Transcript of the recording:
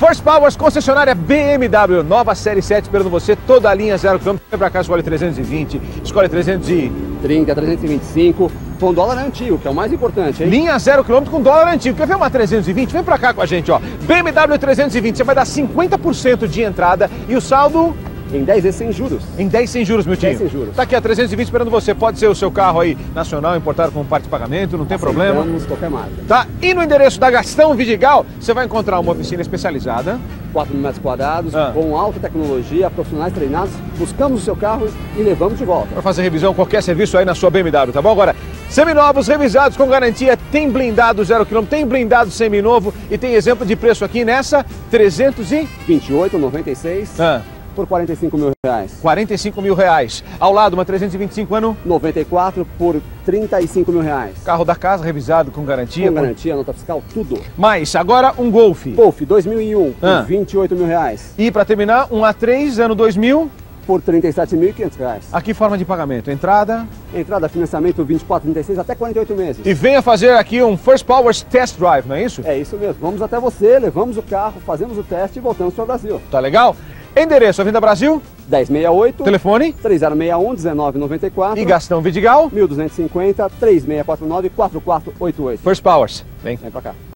First Powers, concessionária BMW, nova Série 7 esperando você, toda a linha 0 km. Vem pra cá, escolhe 320, escolhe 30, 325, com dólar antigo, que é o mais importante, hein? Linha 0 km com dólar antigo. Quer ver uma 320? Vem pra cá com a gente, ó. BMW 320, você vai dar 50% de entrada e o saldo... Em 10 vezes sem juros. Em 10 sem juros, meu tio. 10 sem juros. Tá aqui a 320 esperando você. Pode ser o seu carro aí nacional, importado com parte de pagamento, não tem problema. Qualquer marca. Tá? E no endereço da Gastão Vidigal, você vai encontrar uma oficina especializada. 4 mil metros quadrados, com alta tecnologia, profissionais treinados. Buscamos o seu carro e levamos de volta. Para fazer revisão, qualquer serviço aí na sua BMW, tá bom? Agora, seminovos revisados com garantia, tem blindado 0 km, tem blindado seminovo e tem exemplo de preço aqui nessa 28,96. Por 45 mil reais. 45 mil reais. Ao lado, uma 325 ano? 94 por 35 mil reais. Carro da casa revisado com garantia? Com garantia, nota fiscal, tudo. Mas agora um Golf. Golf 2001 por 28 mil reais. E para terminar, um A3 ano 2000? Por 37.500 reais. Aqui forma de pagamento, entrada? Entrada, financiamento 24, 36 até 48 meses. E venha fazer aqui um First Powers Test Drive, não é isso? É isso mesmo. Vamos até você, levamos o carro, fazemos o teste e voltamos para o Brasil. Tá legal? Endereço, Avenida Brasil? 1068. Telefone? 3061-1994. E Gastão Vidigal? 1250-3649-4488. First Powers. Vem Vem pra cá.